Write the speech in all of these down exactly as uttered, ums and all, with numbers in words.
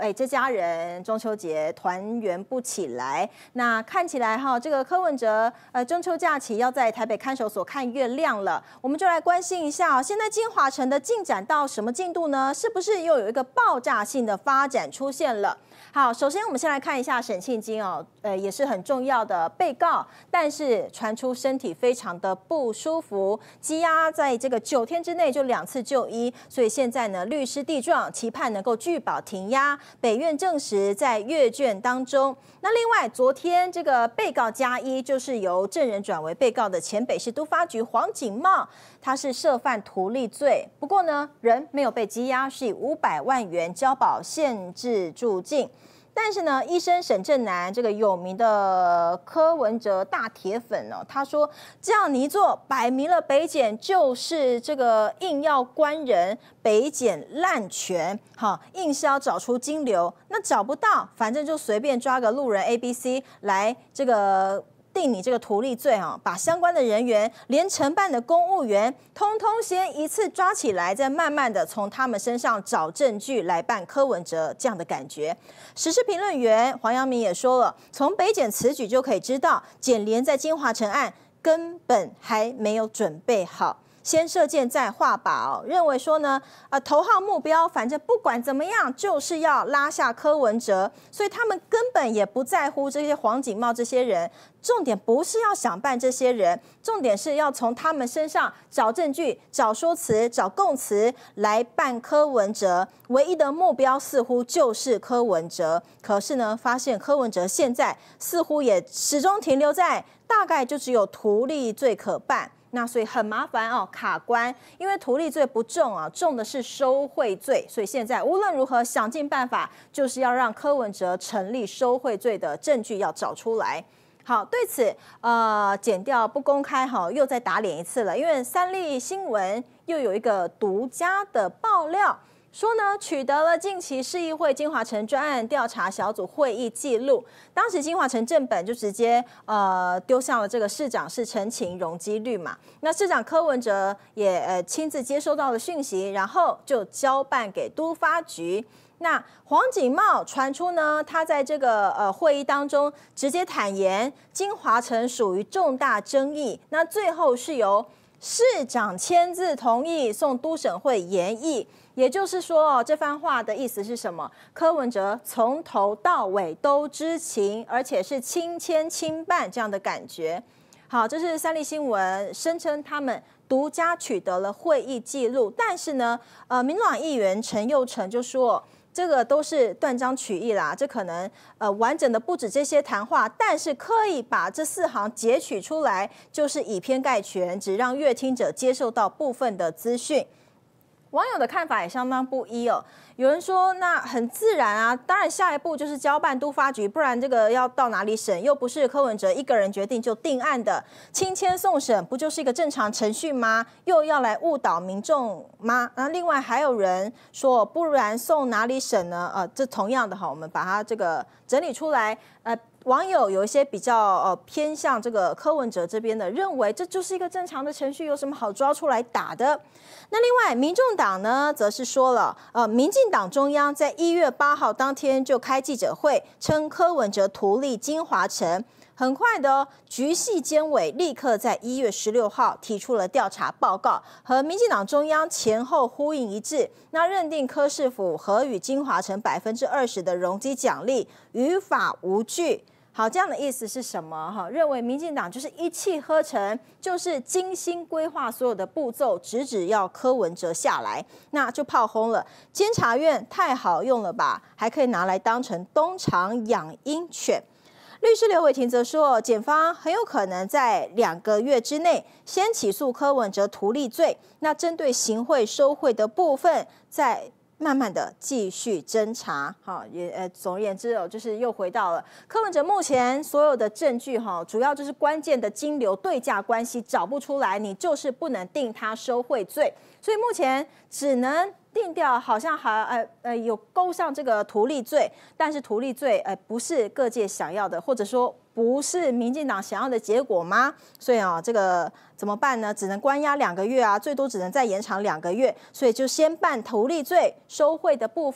哎，这家人中秋节团圆不起来。那看起来哈，这个柯文哲呃中秋假期要在台北看守所看月亮了，我们就来关心一下，现在金华城的进展到什么进度呢？是不是又有一个爆炸性的发展出现了？好，首先我们先来看一下沈庆京哦，呃，也是很重要的被告，但是传出身体非常的不舒服，羁押在这个九天之内就两次就医，所以现在呢，律师递状期盼能够拒保停押，北院证实在阅卷当中。那另外，昨天这个被告加一就是由证人转为被告的前北市都发局黄景茂，他是涉犯图利罪，不过呢，人没有被羁押，是以五百万元交保限制住境。但是呢，医生沈正南这个有名的柯文哲大铁粉哦，他说这样你一做，摆明了北检就是这个硬要关人，北检滥权，好，硬是要找出金流，那找不到，反正就随便抓个路人 A、B、C 来这个。定你这个图利罪啊，把相关的人员，连承办的公务员，通通先一次抓起来，再慢慢的从他们身上找证据来办柯文哲这样的感觉。时事评论员黄阳明也说了，从北检此举就可以知道，检联在金华城案根本还没有准备好。先射箭再画靶哦，认为说呢，呃，头号目标，反正不管怎么样，就是要拉下柯文哲，所以他们根本也不在乎这些黄景茂这些人，重点不是要想办这些人，重点是要从他们身上找证据、找说辞、找供词来办柯文哲，唯一的目标似乎就是柯文哲。可是呢，发现柯文哲现在似乎也始终停留在大概就只有图利罪可办。那所以很麻烦哦，卡关，因为图利罪不重啊，重的是收贿罪，所以现在无论如何想尽办法，就是要让柯文哲成立收贿罪的证据要找出来。好，对此呃，检调不公开哈，又再打脸一次了，因为三立新闻又有一个独家的爆料。说呢，取得了近期市议会金华城专案调查小组会议记录，当时金华城正本就直接呃丢向了这个市长，是陈情容积率嘛。那市长柯文哲也呃亲自接收到了讯息，然后就交办给都发局。那黄景茂传出呢，他在这个呃会议当中直接坦言，金华城属于重大争议，那最后是由市长签字同意送都审会研议。也就是说，这番话的意思是什么？柯文哲从头到尾都知情，而且是亲签亲办这样的感觉。好，这是三立新闻声称他们独家取得了会议记录，但是呢，呃，民进党议员陈佑成就说，这个都是断章取义啦，这可能呃完整的不止这些谈话，但是刻意把这四行截取出来，就是以偏概全，只让阅听者接受到部分的资讯。网友的看法也相当不一哦。有人说，那很自然啊，当然下一步就是交办都发局，不然这个要到哪里审？又不是柯文哲一个人决定就定案的，亲签送审不就是一个正常程序吗？又要来误导民众吗？那另外还有人说，不然送哪里审呢？呃，这同样的哈，我们把它这个整理出来，呃。网友有一些比较呃偏向这个柯文哲这边的，认为这就是一个正常的程序，有什么好抓出来打的？那另外，民众党呢，则是说了，呃，民进党中央在一月八号当天就开记者会，称柯文哲图利金华城。很快的哦，局系监委立刻在一月十六号提出了调查报告，和民进党中央前后呼应一致。那认定柯市府核予金华城百分之二十的容积奖励，于法无据。好，这样的意思是什么？哈，认为民进党就是一气呵成，就是精心规划所有的步骤，直指要柯文哲下来，那就炮轰了。监察院太好用了吧，还可以拿来当成东厂养鹰犬。律师刘伟霆则说，检方很有可能在两个月之内先起诉柯文哲图利罪，那针对行贿收贿的部分，再慢慢的继续侦查。好，也呃，总而言之哦，就是又回到了柯文哲目前所有的证据哈，主要就是关键的金流对价关系找不出来，你就是不能定他收贿罪，所以目前只能定调，好像还呃呃有勾上这个图利罪，但是图利罪呃不是各界想要的，或者说不是民进党想要的结果吗？所以啊，这个怎么办呢？只能关押两个月啊，最多只能再延长两个月，所以就先办图利罪收贿的部分。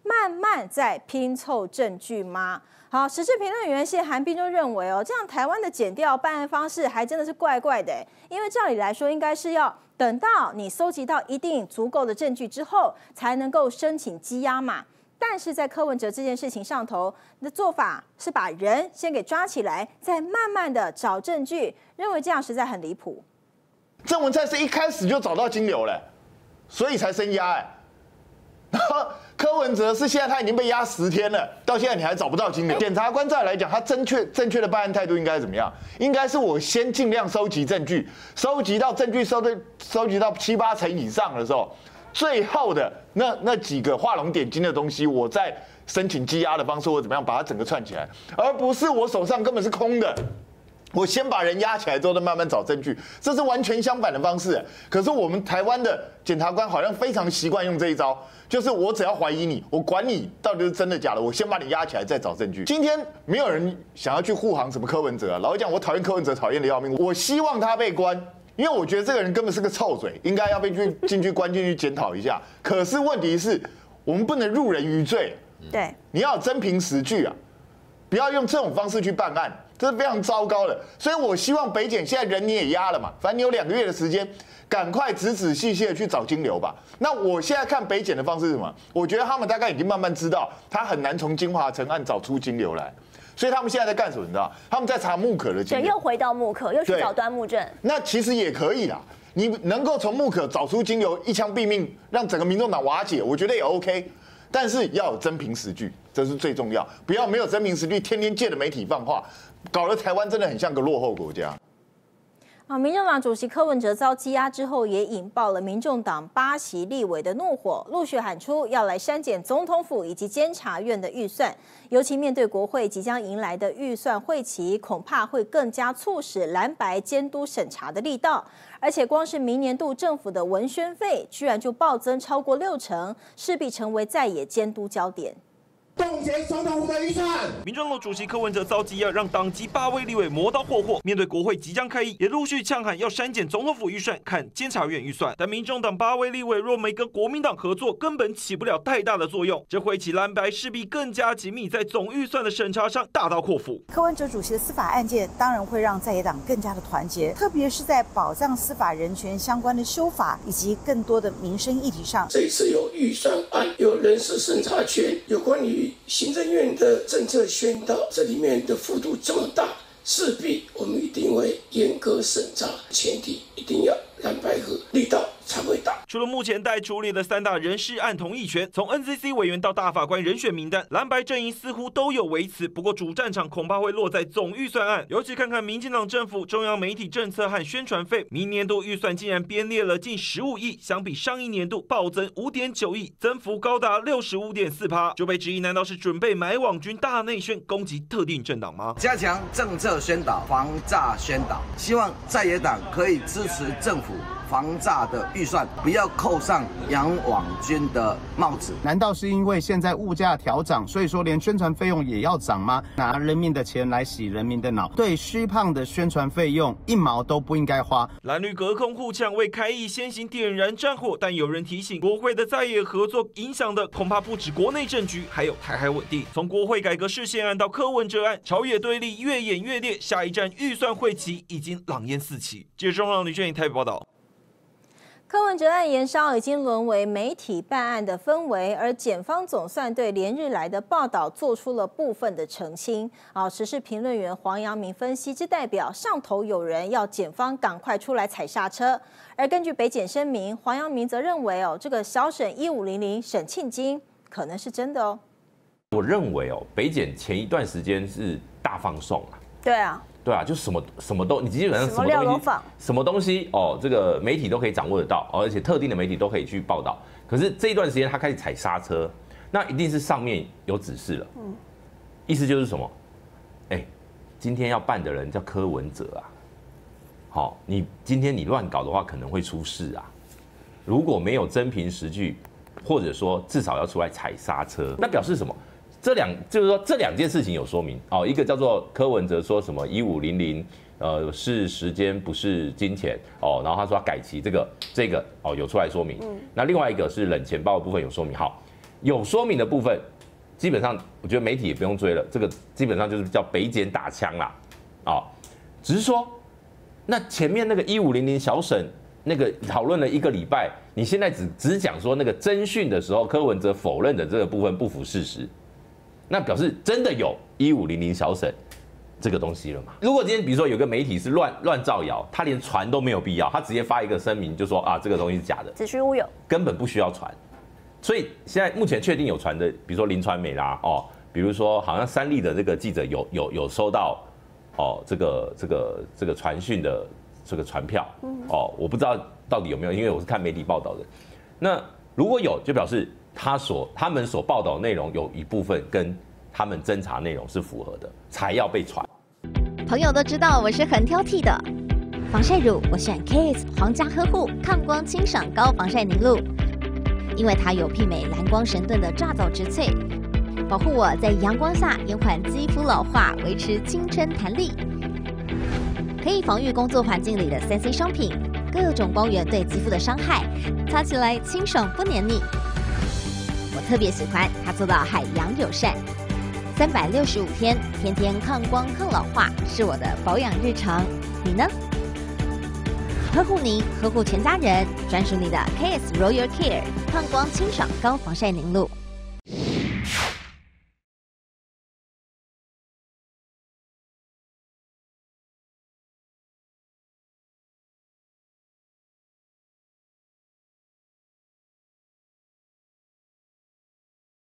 慢慢在拼凑证据吗？好，时事评论员谢寒冰就认为哦，这样台湾的检调办案方式还真的是怪怪的，因为照理来说应该是要等到你搜集到一定足够的证据之后，才能够申请羁押嘛。但是在柯文哲这件事情上头的做法是把人先给抓起来，再慢慢的找证据，认为这样实在很离谱。 郑文灿是一开始就找到金流了，所以才升押哎。然后柯文哲是现在他已经被压十天了，到现在你还找不到金流。检察官再来讲，他正确正确的办案态度应该怎么样？应该是我先尽量收集证据，收集到证据收的收集到七八成以上的时候，最后的那那几个画龙点睛的东西，我再申请羁押的方式或怎么样把它整个串起来，而不是我手上根本是空的。我先把人压起来之后，再慢慢找证据，这是完全相反的方式。可是我们台湾的检察官好像非常习惯用这一招，就是我只要怀疑你，我管你到底是真的假的，我先把你压起来再找证据。今天没有人想要去护航什么柯文哲啊，老实讲，我讨厌柯文哲，讨厌的要命。我希望他被关，因为我觉得这个人根本是个臭嘴，应该要被去进去关进去检讨一下。可是问题是，我们不能入人于罪， 对， 你要有真凭实据啊，不要用这种方式去办案。这是非常糟糕的，所以我希望北检现在人你也压了嘛，反正你有两个月的时间，赶快仔仔细细的去找金流吧。那我现在看北检的方式是什么？我觉得他们大概已经慢慢知道，他很难从金华城案找出金流来，所以他们现在在干什么？你知道？他们在查木可的金流， 对，又回到木可，又去找端木正。 那其实也可以啦，你能够从木可找出金流，一枪毙命，让整个民众党瓦解，我觉得也 OK。但是要有真凭实据，这是最重要，不要没有真凭实据，天天借着媒体放话。搞得台湾真的很像个落后国家。 啊，民众党主席柯文哲遭羁押之后，也引爆了民众党八席立委的怒火，陆续喊出要来删减总统府以及监察院的预算。尤其面对国会即将迎来的预算会期，恐怕会更加促使蓝白监督审查的力道。而且光是明年度政府的文宣费，居然就暴增超过六成，势必成为在野监督焦点。 冻结总统府的预算。 民众党主席柯文哲遭羁押，让党籍八位立委磨刀霍霍。面对国会即将开议，也陆续呛喊要删减总统府预算，看监察院预算。但民众党八位立委若没跟国民党合作，根本起不了太大的作用。这会期蓝白势必更加紧密，在总预算的审查上大刀阔斧。 柯文哲主席的司法案件当然会让在野党更加的团结，特别是在保障司法人权相关的修法以及更多的民生议题上。 这一次有预算案，有人事审查权，有关于行政院的政策宣导，这里面的幅度这么大，势必我们一定会严格审查，前提一定要蓝白合，力道才会大。 除了目前待处理的三大人事案同意权，从 N C C 委员到大法官人选名单，蓝白阵营似乎都有维持。不过主战场恐怕会落在总预算案，尤其看看民进党政府中央媒体政策和宣传费，明年度预算竟然编列了近十五亿，相比上一年度暴增 五点九亿，增幅高达 六十五点四趴，就被质疑难道是准备买网军大内宣攻击特定政党吗？ 加强政策宣导、防诈宣导，希望在野党可以支持政府防诈的预算，不要扣上养网军的帽子。 难道是因为现在物价调涨，所以说连宣传费用也要涨吗？拿人民的钱来洗人民的脑，对虚胖的宣传费用一毛都不应该花。 蓝绿隔空互呛，为开议先行点燃战火，但有人提醒，国会的在野合作影响的恐怕不止国内政局，还有台海稳定。从国会改革释宪案到柯文哲案，朝野对立越演越烈，下一站预算会期已经狼烟四起。记者钟浩、吕俊颖台北报道。 柯文哲案延烧已经沦为媒体办案的氛围，而检方总算对连日来的报道做出了部分的澄清。啊，时事评论员黄阳明分析，这代表上头有人要检方赶快出来踩刹车。而根据北检声明，黄阳明则认为哦，这个小沈一五零零沈庆金可能是真的哦。 我认为哦，北检前一段时间是大放送啊。 对啊。 对啊，就什么什么都，你基本上什么东西，什么东西哦，这个媒体都可以掌握得到，而且特定的媒体都可以去报道。可是这一段时间他开始踩刹车，那一定是上面有指示了。嗯，意思就是什么？哎，今天要办的人叫柯文哲啊，好，你今天你乱搞的话，可能会出事啊。如果没有真凭实据，或者说至少要出来踩刹车，那表示什么？这两就是说这两件事情有说明哦，一个叫做柯文哲说什么一五零零，呃是时间不是金钱哦，然后他说要改期这个这个哦有出来说明，嗯，那另外一个是冷钱包的部分有说明。好， 有说明的部分，基本上我觉得媒体也不用追了，这个基本上就是叫北检打枪啦，啊、哦，只是说，那前面那个一五零零小审那个讨论了一个礼拜，你现在只只讲说那个侦讯的时候，柯文哲否认的这个部分不符事实，那表示真的有一五零零小审这个东西了嘛？如果今天比如说有个媒体是乱乱造谣，他连传都没有必要，他直接发一个声明就说啊这个东西是假的， 子虚乌有，根本不需要传。所以现在目前确定有传的，比如说林传美啦，哦，比如说好像三立的这个记者有有有收到哦这个这个这个传讯的这个传票，哦，我不知道到底有没有，因为我是看媒体报道的。那如果有，就表示他所他们所报道的内容有一部分跟他们侦查内容是符合的，才要被传。 朋友都知道我是很挑剔的，防晒乳我选 K S 皇家呵护抗光清爽高防晒凝露。因为它有媲美蓝光神盾的抓藻植萃，保护我在阳光下延缓肌肤老化，维持青春弹力。可以防御工作环境里的三 C 商品，各种光源对肌肤的伤害，擦起来清爽不黏腻。我特别喜欢它做到海洋友善，三百六十五天，天天抗光抗老化，是我的保养日常。你呢？呵护您，呵护全家人，专属你的 K S Royal Care 抗光清爽高防晒凝露。